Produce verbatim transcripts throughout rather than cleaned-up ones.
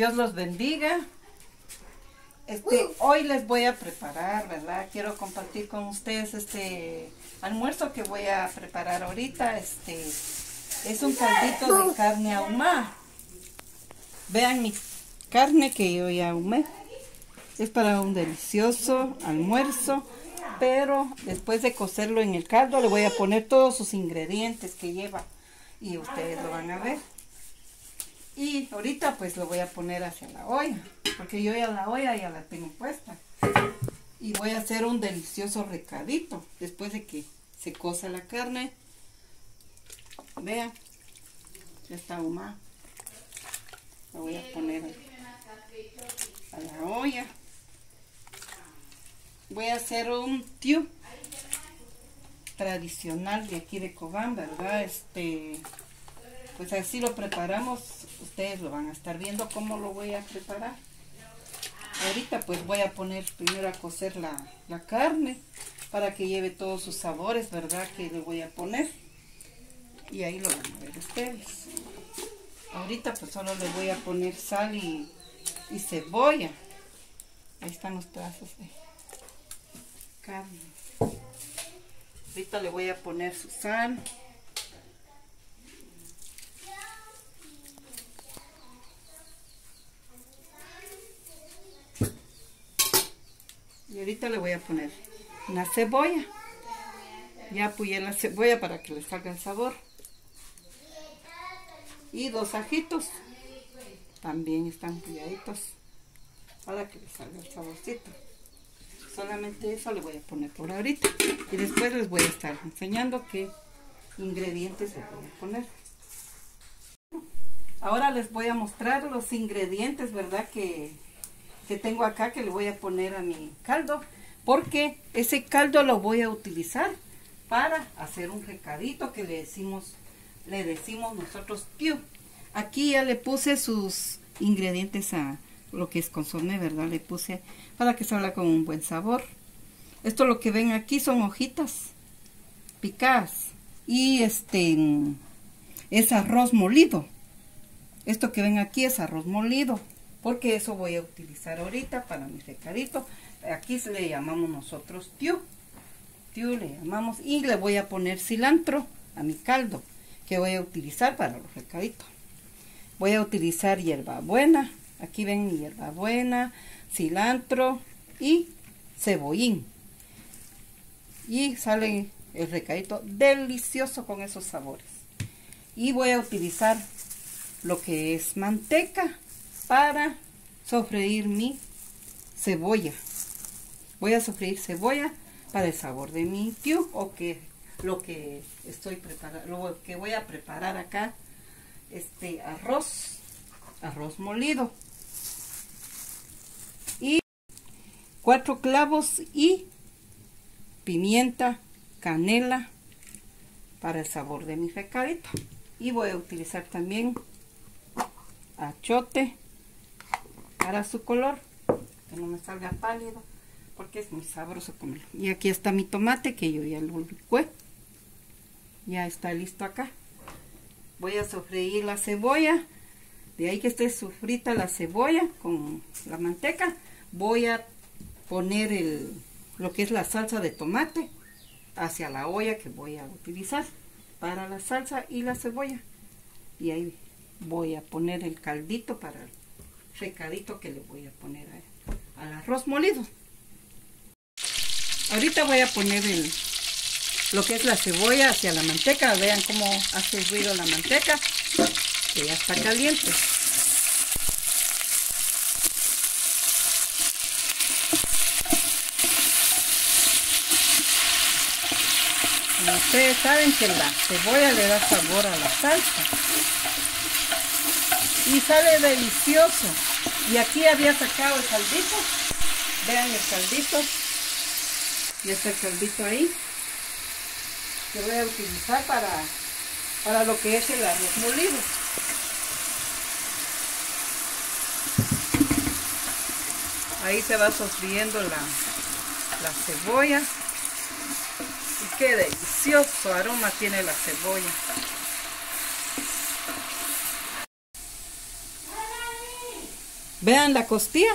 Dios los bendiga. Este, hoy les voy a preparar, ¿verdad? Quiero compartir con ustedes este almuerzo que voy a preparar ahorita. Este es un caldito de carne ahumada. Vean mi carne que yo ya ahumé. Es para un delicioso almuerzo, pero después de cocerlo en el caldo le voy a poner todos sus ingredientes que lleva y ustedes lo van a ver. Y ahorita pues lo voy a poner hacia la olla, porque yo ya la olla ya la tengo puesta. Y voy a hacer un delicioso recadito después de que se cosa la carne. Vean, ya está ahumada. La voy a poner a la olla. Voy a hacer un tiú tradicional de aquí de Cobán, ¿verdad? Este, pues así lo preparamos. Ustedes lo van a estar viendo cómo lo voy a preparar. Ahorita pues voy a poner primero a cocer la, la carne para que lleve todos sus sabores, ¿verdad? Que le voy a poner. Y ahí lo van a ver ustedes. Ahorita pues solo le voy a poner sal y, y cebolla. Ahí están los pedazos de carne. Ahorita le voy a poner su sal. Y ahorita le voy a poner una cebolla. Ya apoyé la cebolla para que le salga el sabor. Y dos ajitos. También están pilladitos para que le salga el saborcito. Solamente eso le voy a poner por ahorita. Y después les voy a estar enseñando qué ingredientes le voy a poner. Ahora les voy a mostrar los ingredientes, ¿verdad? Que, que tengo acá, que le voy a poner a mi caldo. Porque ese caldo lo voy a utilizar para hacer un recadito que le decimos, le decimos nosotros tiú. Aquí ya le puse sus ingredientes a lo que es consomé, ¿verdad? Le puse para que salga con un buen sabor. Esto lo que ven aquí son hojitas picadas y este es arroz molido. Esto que ven aquí es arroz molido, porque eso voy a utilizar ahorita para mi recadito. Aquí se le llamamos nosotros tiú. Tiú le llamamos, y le voy a poner cilantro a mi caldo que voy a utilizar para los recaditos. Voy a utilizar hierbabuena. Aquí ven mi hierbabuena, cilantro y cebollín. Y sale el recadito delicioso con esos sabores. Y voy a utilizar lo que es manteca para sofreír mi cebolla. Voy a sofreír cebolla para el sabor de mi tiú, o que lo que estoy preparando, lo que voy a preparar acá, este arroz, arroz molido. Y cuatro clavos y pimienta, canela para el sabor de mi recadito. Y voy a utilizar también achote para su color, que no me salga pálido, porque es muy sabroso comerlo. Y aquí está mi tomate que yo ya lo licué. Ya está listo acá. Voy a sofreír la cebolla. De ahí que esté sofrita la cebolla con la manteca, voy a poner el, lo que es la salsa de tomate hacia la olla que voy a utilizar para la salsa y la cebolla. Y ahí voy a poner el caldito para el recadito que le voy a poner a, al arroz molido. Ahorita voy a poner el, lo que es la cebolla hacia la manteca. Vean cómo hace ruido la manteca, que ya está caliente. Como ustedes saben que la cebolla le da sabor a la salsa y sale delicioso. Y aquí había sacado el caldito. Vean el caldito. Y está el caldito ahí que voy a utilizar para, para lo que es el arroz molido. Ahí se va sofriendo la, la cebolla. Y qué delicioso aroma tiene la cebolla. Vean la costilla.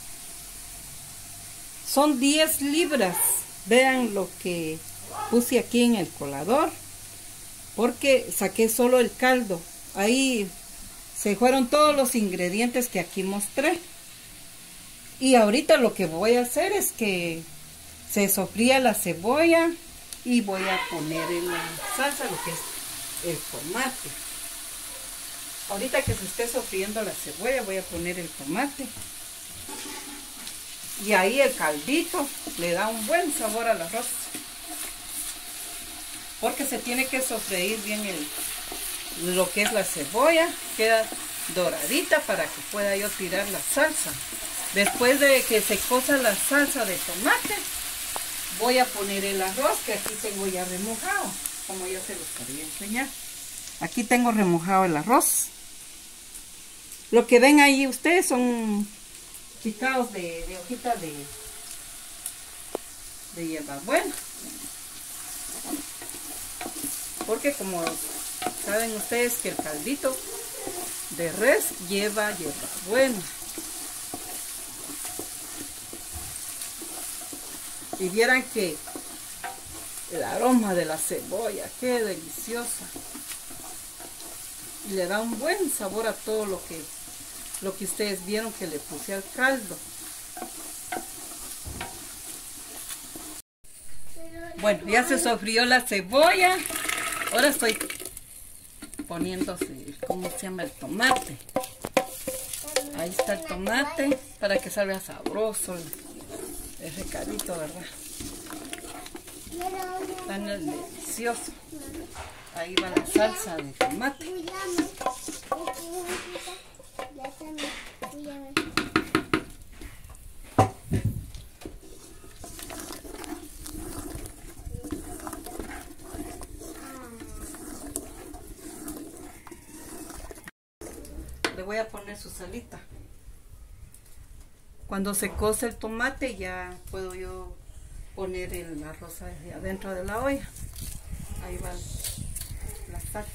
Son diez libras. Vean lo que puse aquí en el colador. Porque saqué solo el caldo. Ahí se fueron todos los ingredientes que aquí mostré. Y ahorita lo que voy a hacer es que se sofría la cebolla y voy a poner en la salsa lo que es el tomate. Ahorita que se esté sofriendo la cebolla voy a poner el tomate. Y ahí el caldito le da un buen sabor al arroz. Porque se tiene que sofreír bien el, lo que es la cebolla. Queda doradita para que pueda yo tirar la salsa. Después de que se cosa la salsa de tomate, voy a poner el arroz que aquí tengo ya remojado, como yo se los quería enseñar. Aquí tengo remojado el arroz. Lo que ven ahí ustedes son picados de, de hojitas de, de hierbabuena. Porque como saben ustedes que el caldito de res lleva hierbabuena. Y vieran que el aroma de la cebolla, qué deliciosa. Y le da un buen sabor a todo lo que, lo que ustedes vieron que le puse al caldo. Bueno, ya se sofrió la cebolla. Ahora estoy poniéndose, ¿cómo se llama? El tomate. Ahí está el tomate para que salga sabroso. Es recadito, ¿verdad? Tan delicioso. Ahí va la salsa de tomate. Le voy a poner su salita. Cuando se cose el tomate ya puedo yo poner el arroz adentro de la olla. Ahí va la sal.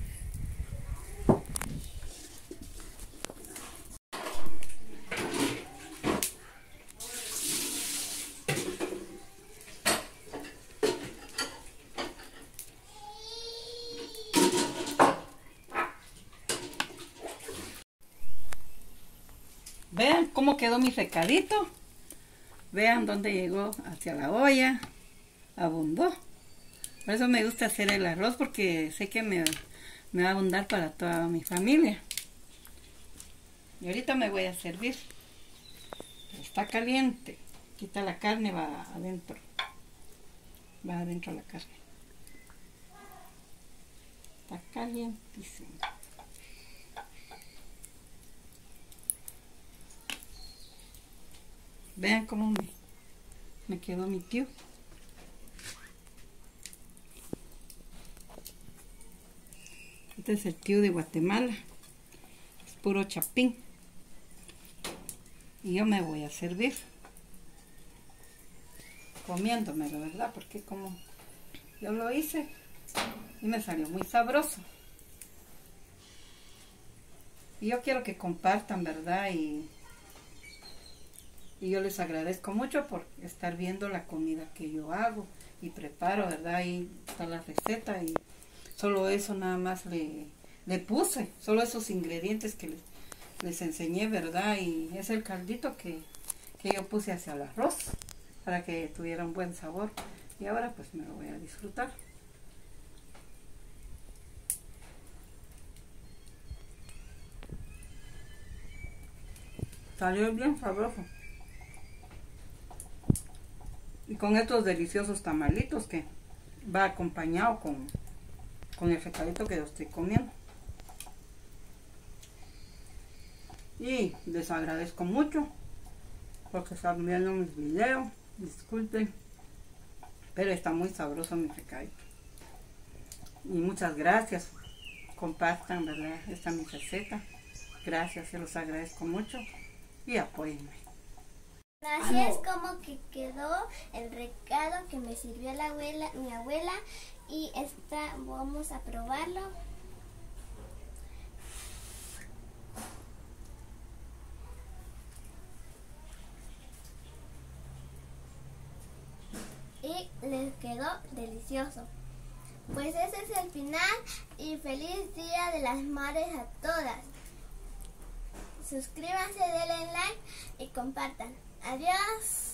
Vean cómo quedó mi recadito. Vean dónde llegó hacia la olla. Abundó. Por eso me gusta hacer el arroz, porque sé que me, me va a abundar para toda mi familia. Y ahorita me voy a servir. Está caliente. Quita la carne, va adentro. Va adentro la carne. Está calientísimo. Vean cómo me, me quedó mi tío. Este es el tío de Guatemala. Es puro chapín. Y yo me voy a servir. Comiéndomelo, ¿verdad? Porque como yo lo hice y me salió muy sabroso. Y yo quiero que compartan, ¿verdad? Y... Y yo les agradezco mucho por estar viendo la comida que yo hago y preparo, ¿verdad? Ahí está la receta y solo eso nada más le, le puse, solo esos ingredientes que les, les enseñé, ¿verdad? Y es el caldito que, que yo puse hacia el arroz para que tuviera un buen sabor. Y ahora pues me lo voy a disfrutar. Salió bien sabroso. Y con estos deliciosos tamalitos que va acompañado con, con el recadito que yo estoy comiendo. Y les agradezco mucho porque están viendo mis videos. Disculpen, pero está muy sabroso mi recadito. Y muchas gracias. Compartan, ¿verdad? Esta es mi receta. Gracias, se los agradezco mucho. Y apóyenme. Así es como que quedó el recado que me sirvió la abuela, mi abuela, y esta vamos a probarlo. y les quedó delicioso. Pues ese es el final y feliz Día de las Madres a todas. Suscríbanse, denle like y compartan. Adiós.